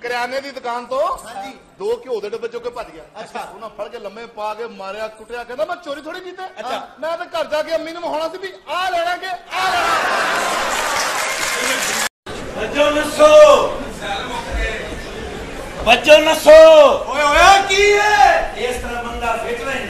ਕਰਿਆਨੇ ਦੀ ਦੁਕਾਨ ਤੋਂ 2 ਘਿਓ ਦੇ ਡੱਬੇ ਚੁੱਕ ਕੇ ਭੱਜ ਗਿਆ। ਅੱਛਾ। ਉਹਨਾਂ ਫੜ ਕੇ ਲੰਮੇ ਪਾ ਕੇ ਮਾਰਿਆ ਕੁੱਟਿਆ, ਕਹਿੰਦਾ ਮੈਂ ਚੋਰੀ ਥੋੜੀ ਕੀਤੀ। ਮੈਂ ਤਾਂ ਘਰ ਜਾ ਕੇ ਅੰਮੀ ਨੂੰ ਵਿਖਾਉਣਾ ਸੀ ਵੀ ਆਹ ਲੈਣਾ ਕਿ ਆਹ ਲੈਣਾ। ਬੱਜੋ ਨਸੋ ਬੱਜੋ ਨਸੋ। ਓਏ ਹੋਇਆ ਕੀ ਹੈ? ਇਸ ਤਰ੍ਹਾਂ ਬੰਦਾ ਵੇਚ ਲੈ